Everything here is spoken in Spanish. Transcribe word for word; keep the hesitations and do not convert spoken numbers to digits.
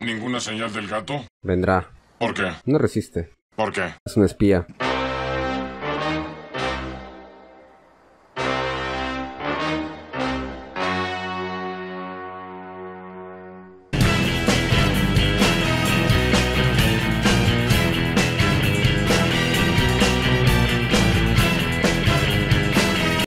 ¿Ninguna señal del gato? Vendrá. ¿Por qué? No resiste. ¿Por qué? Es un espía.